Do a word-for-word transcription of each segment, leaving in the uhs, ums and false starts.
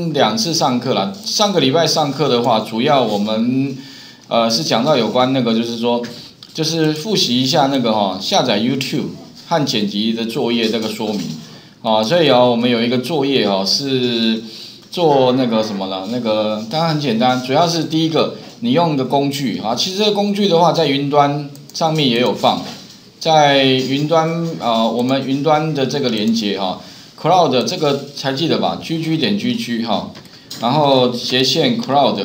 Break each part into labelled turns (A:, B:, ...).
A: 分两次上课啦。上个礼拜上课的话，主要我们呃是讲到有关那个，就是说，就是复习一下那个哈、哦、下载 YouTube 和剪辑的作业这个说明啊、哦。所以哦，我们有一个作业哦是做那个什么呢？那个当然很简单，主要是第一个你用一个工具啊，其实这个工具的话在云端上面也有放。在云端啊、呃，我们云端的这个连接哈 ，Cloud 这个还记得吧 ？G G 点 G G 哈，然后斜线 Cloud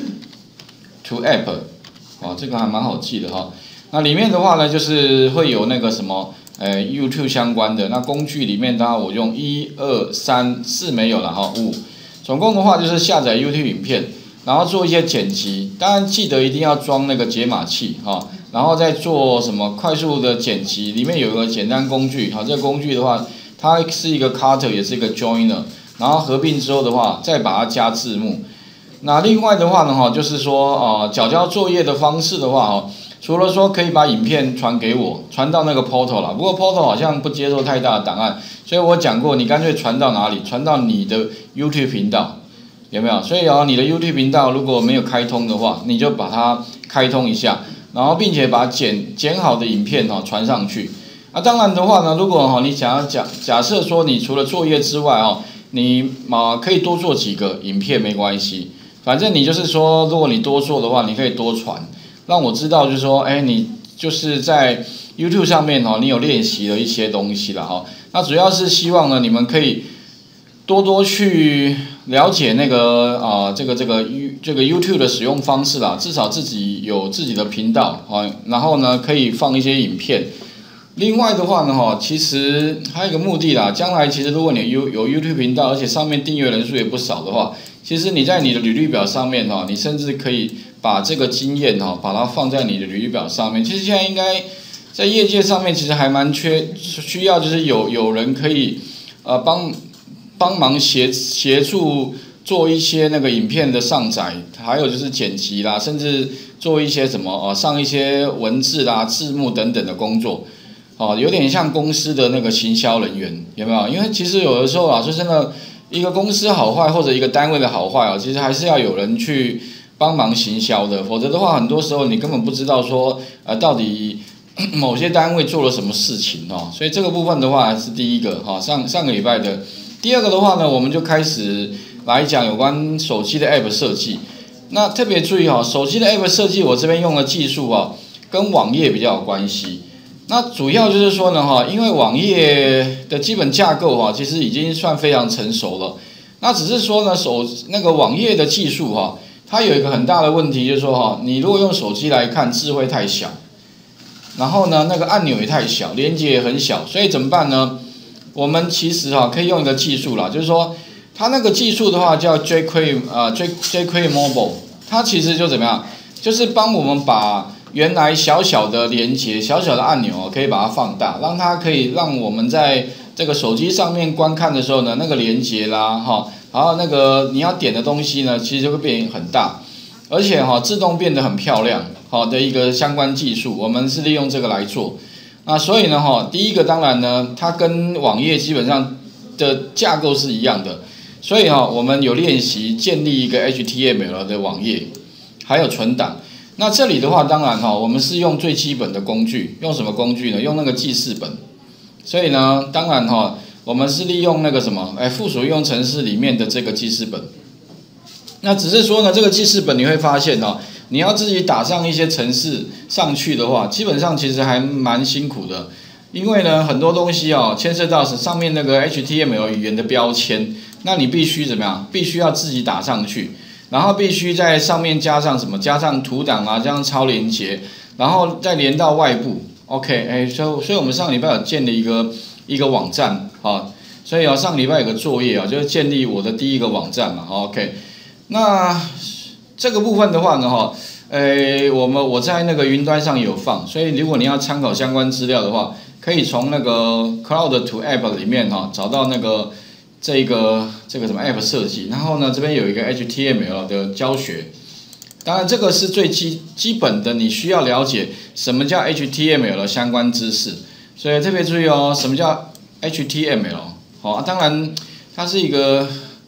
A: to App， 哦，这个还蛮好记的哈。那里面的话呢，就是会有那个什么，呃 ，YouTube 相关的那工具里面，当然我用一二三四没有了哈，五，总共的话就是下载 YouTube 影片，然后做一些剪辑，当然记得一定要装那个解码器哈。然后再做什么快速的剪辑，里面有一个简单工具，好，这个工具的话，它是一个 cutter， 也是一个 joiner， 然后合并之后的话，再把它加字幕。那另外的话呢，哈，就是说，呃，缴交作业的方式的话，哈，除了说可以把影片传给我，传到那个 portal 啦，不过 portal 好像不接受太大的档案，所以我讲过，你干脆传到哪里？传到你的 YouTube 频道，有没有？所以哦，你的 YouTube 频道如果没有开通的话，你就把它开通一下。然后，并且把剪剪好的影片哈、哦、传上去。啊，当然的话呢，如果哈、哦、你想要假假设说你除了作业之外哦，你啊可以多做几个影片没关系，反正你就是说，如果你多做的话，你可以多传，让我知道就是说，哎，你就是在 YouTube 上面哦，你有练习了一些东西了哈、哦。那主要是希望呢，你们可以多多去了解那个啊、呃，这个这个 U 这个 YouTube 的使用方式啦，至少自己有自己的频道啊，然后呢可以放一些影片。另外的话呢，哈，其实还有一个目的啦，将来其实如果你有有 YouTube 频道，而且上面订阅人数也不少的话，其实你在你的履历表上面哈，你甚至可以把这个经验哈，把它放在你的履历表上面。其实现在应该在业界上面其实还蛮缺，需要就是有有人可以呃帮。帮忙协协助做一些那个影片的上载，还有就是剪辑啦，甚至做一些什么呃上一些文字啦、字幕等等的工作，哦，有点像公司的那个行销人员，有没有？因为其实有的时候啊，说真的，一个公司好坏或者一个单位的好坏啊，其实还是要有人去帮忙行销的，否则的话，很多时候你根本不知道说呃到底某些单位做了什么事情哦，所以这个部分的话是第一个哈，上上个礼拜的。第二个的话呢，我们就开始来讲有关手机的 App 设计。那特别注意哈，手机的 App 设计，我这边用的技术啊，跟网页比较有关系。那主要就是说呢哈，因为网页的基本架构哈，其实已经算非常成熟了。那只是说呢，手那个网页的技术哈，它有一个很大的问题，就是说哈，你如果用手机来看，字会太小，然后呢，那个按钮也太小，连接也很小，所以怎么办呢？我们其实哈、啊、可以用一个技术啦，就是说它那个技术的话叫 jQuery 呃 J jQuery Mobile， 它其实就怎么样，就是帮我们把原来小小的连接、小小的按钮可以把它放大，让它可以让我们在这个手机上面观看的时候呢，那个连接啦哈，然后那个你要点的东西呢，其实就会变很大，而且哈、啊、自动变得很漂亮好的一个相关技术，我们是利用这个来做。那所以呢，哈，第一个当然呢，它跟网页基本上的架构是一样的，所以哈，我们有练习建立一个 H T M L 的网页，还有存档。那这里的话，当然哈，我们是用最基本的工具，用什么工具呢？用那个记事本。所以呢，当然哈，我们是利用那个什么，哎，附属应用程式里面的这个记事本。那只是说呢，这个记事本你会发现哦。你要自己打上一些程式上去的话，基本上其实还蛮辛苦的，因为呢很多东西哦牵涉到上面那个 H T M L 语言的标签，那你必须怎么样？必须要自己打上去，然后必须在上面加上什么？加上图档啊，加上超连结，然后再连到外部。OK， 哎，所以所以我们上礼拜有建立一个一个网站啊，所以啊上礼拜有个作业啊，就是建立我的第一个网站嘛。OK， 那。这个部分的话呢，哈，呃，我们我在那个云端上有放，所以如果你要参考相关资料的话，可以从那个 Cloud to App 里面哈找到那个这个这个什么 App 设计，然后呢这边有一个 H T M L 的教学，当然这个是最基基本的，你需要了解什么叫 H T M L 的相关知识，所以特别注意哦，什么叫 H T M L？ 好、哦，当然它是一个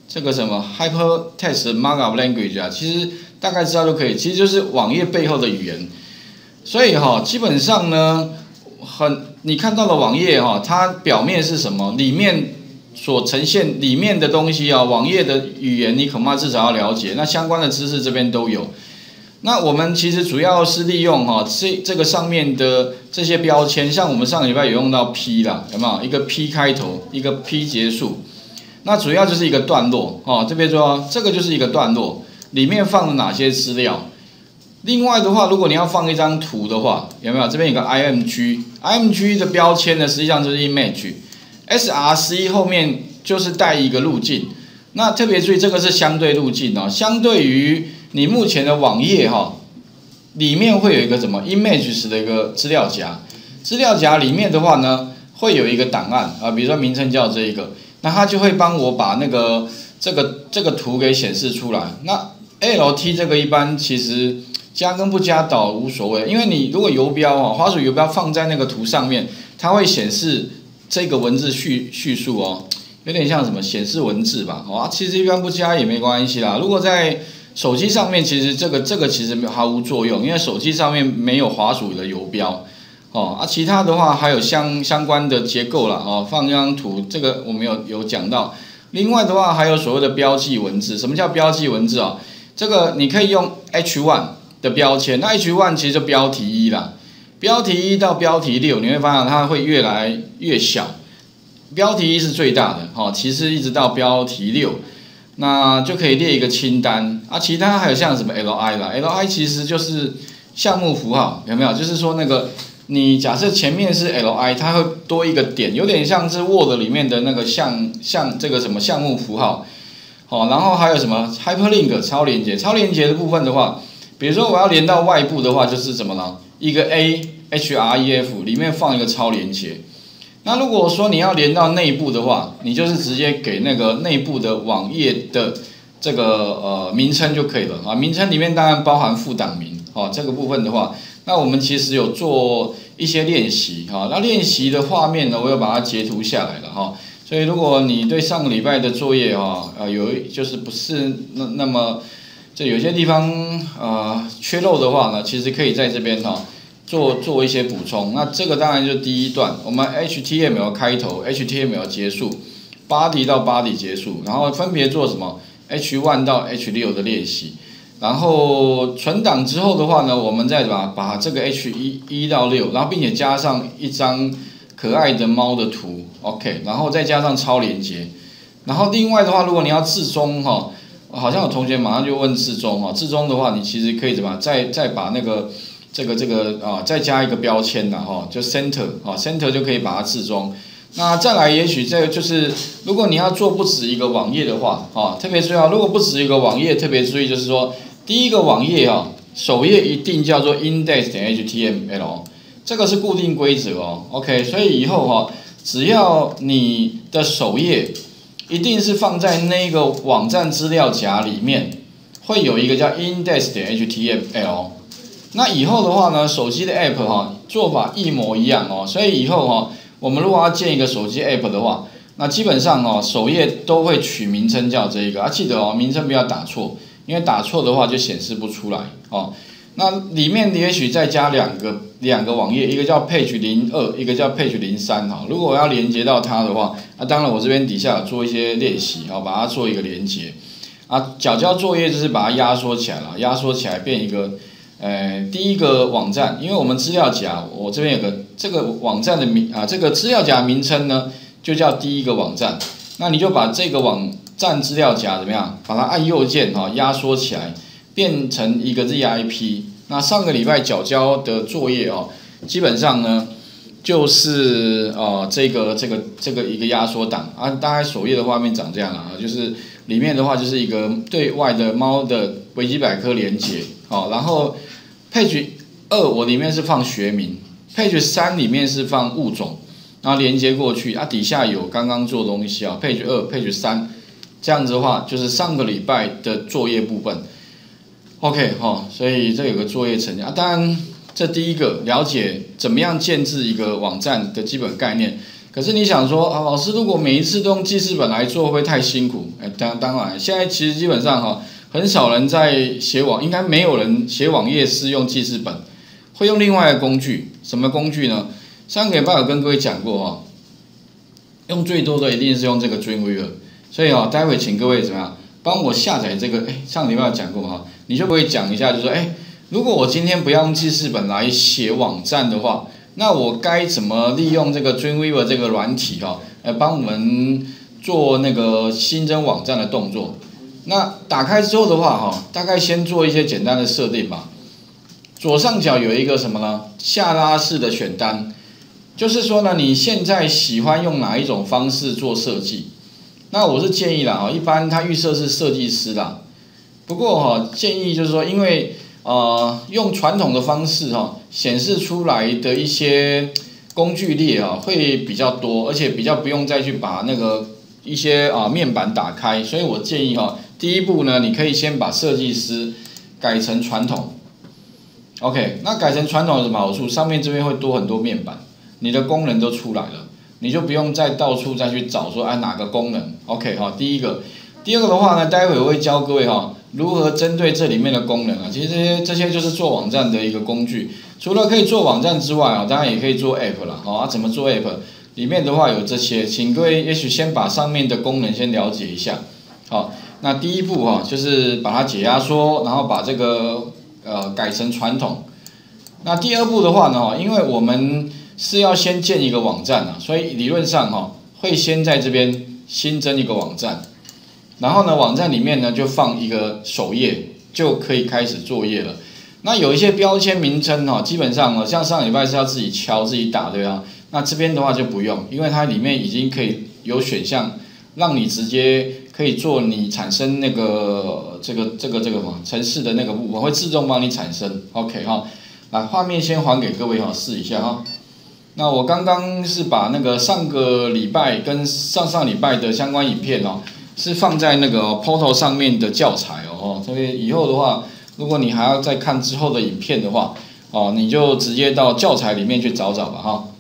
A: 这个什么 Hypertext Markup Language 啊，其实大概知道就可以，其实就是网页背后的语言。所以哈、哦，基本上呢，很你看到的网页哈、哦，它表面是什么，里面所呈现里面的东西啊、哦，网页的语言你恐怕至少要了解。那相关的知识这边都有。那我们其实主要是利用哈、哦、这这个上面的这些标签，像我们上个礼拜有用到 P 啦，有没有？一个 P 开头，一个 P 结束。那主要就是一个段落哦，这边说这个就是一个段落，里面放了哪些资料？另外的话，如果你要放一张图的话，有没有？这边有个 I M G，I M G 的标签呢，实际上就是 image，S R C 后面就是带一个路径。那特别注意，这个是相对路径哦，相对于你目前的网页哈、哦，里面会有一个什么 images 的一个资料夹，资料夹里面的话呢，会有一个档案啊，比如说名称叫这一个。那它就会帮我把那个这个这个图给显示出来。那 L T 这个一般其实加跟不加导无所谓，因为你如果游标哦，滑鼠游标放在那个图上面，它会显示这个文字叙叙述哦，有点像什么显示文字吧，哦，其实一般不加也没关系啦。如果在手机上面，其实这个这个其实毫无作用，因为手机上面没有滑鼠的游标。哦啊，其他的话还有相相关的结构啦，哦，放一张图，这个我们有有讲到。另外的话还有所谓的标记文字，什么叫标记文字啊？这个你可以用 H 一 的标签，那 H 一 其实就标题一啦，标题一到标题六，你会发现它会越来越小，标题一是最大的，哦，其实一直到标题六，那就可以列一个清单啊。其他还有像什么 L I 啦 ，L I 其实就是项目符号，有没有？就是说那个。你假设前面是 L I， 它会多一个点，有点像是 Word 里面的那个项项这个什么项目符号，好、哦，然后还有什么 Hyperlink 超连结，超连结的部分的话，比如说我要连到外部的话，就是什么呢？一个 A H R E F 里面放一个超连结。那如果说你要连到内部的话，你就是直接给那个内部的网页的这个呃名称就可以了啊，名称里面当然包含副档名，哦，这个部分的话。那我们其实有做一些练习哈，那练习的画面呢，我有把它截图下来了哈。所以如果你对上个礼拜的作业哈，呃有就是不是那那么，这有些地方呃缺漏的话呢，其实可以在这边哈做做一些补充。那这个当然就第一段，我们 H T M L 开头 ，H T M L 结束 ，body 到 body 结束，然后分别做什么 H 一 到 H 六 的练习。然后存档之后的话呢，我们再把把这个 H 一 一到六，然后并且加上一张可爱的猫的图 ，OK， 然后再加上超连结。然后另外的话，如果你要置中哈，好像有同学马上就问置中哈，置中的话，你其实可以怎么再再把那个这个这个啊再加一个标签呐哈，就 center 啊 center 就可以把它置中。那再来，也许这个就是，如果你要做不止一个网页的话，啊，特别注意啊，如果不止一个网页，特别注意就是说。第一个网页啊，首页一定叫做 index 点 H T M L， 这个是固定规则哦。OK， 所以以后哈、啊，只要你的首页一定是放在那个网站资料夹里面，会有一个叫 index 点 H T M L。那以后的话呢，手机的 app 哈、啊、做法一模一样哦。所以以后哈、啊，我们如果要建一个手机 app 的话，那基本上哦，首页都会取名称叫这一个啊，记得哦，名称不要打错。因为打错的话就显示不出来哦。那里面也许再加两个两个网页，一个叫 page 零二，一个叫 page 零三哈。如果我要连接到它的话，那、啊、当然我这边底下有做一些练习啊，把它做一个连接。啊，缴交作业就是把它压缩起来了，压缩起来变一个呃第一个网站，因为我们资料夹，我这边有个这个网站的名啊，这个资料夹名称呢就叫第一个网站。那你就把这个网站资料夹怎么样？把它按右键哈、哦、压缩起来，变成一个 Z I P。那上个礼拜缴交的作业哦，基本上呢就是呃这个这个这个一个压缩档啊，大概首页的画面长这样啊，就是里面的话就是一个对外的猫的维基百科连结哦，然后 page 二我里面是放学名 ，page 三里面是放物种。然后连接过去啊，底下有刚刚做东西啊 ，page 二、page 三，这样子的话就是上个礼拜的作业部分。OK 哈、哦，所以这有个作业成绩啊。当然，这第一个了解怎么样建置一个网站的基本概念，可可是你想说啊，老师如果每一次都用记事本来做，会不会太辛苦？哎，当当然，现在其实基本上哈，很少人在写网，应该没有人写网页是用记事本，会用另外的工具。什么工具呢？上个礼拜有跟各位讲过哈，用最多的一定是用这个 Dreamweaver， 所以啊，待会请各位怎么样，帮我下载这个。哎，上个礼拜有讲过哈，你就可以讲一下，就说哎，如果我今天不要用记事本来写网站的话，那我该怎么利用这个 Dreamweaver 这个软体哈，来帮我们做那个新增网站的动作？那打开之后的话哈，大概先做一些简单的设定吧。左上角有一个什么呢？下拉式的选单，就是说呢，你现在喜欢用哪一种方式做设计？那我是建议啦，哈，一般它预设是设计师啦。不过哈，建议就是说，因为呃用传统的方式哈，显示出来的一些工具列啊会比较多，而且比较不用再去把那个一些啊面板打开，所以我建议哈，第一步呢，你可以先把设计师改成传统。OK， 那改成传统有什么好处？上面这边会多很多面板，你的功能都出来了，你就不用再到处再去找说啊哪个功能。OK 哈，第一个，第二个的话呢，待会我会教各位哈如何针对这里面的功能啊，其实这些这些就是做网站的一个工具。除了可以做网站之外啊，当然也可以做 App 啦。好啊，怎么做 App？ 里面的话有这些，请各位也许先把上面的功能先了解一下。好，那第一步哈就是把它解压缩，然后把这个呃改成传统。那第二步的话呢，因为我们是要先建一个网站啊，所以理论上哈会先在这边新增一个网站，然后呢网站里面呢就放一个首页，就可以开始作业了。那有一些标签名称哈，基本上像上礼拜是要自己敲自己打对吧？那这边的话就不用，因为它里面已经可以有选项，让你直接可以做你产生那个这个这个这个嘛程式的那个部分，会自动帮你产生。OK 哈，来画面先还给各位哈，试一下哈。那我刚刚是把那个上个礼拜跟上上礼拜的相关影片哦，是放在那个 Portal 上面的教材哦，所以以后的话，如果你还要再看之后的影片的话，哦，你就直接到教材里面去找找吧哈。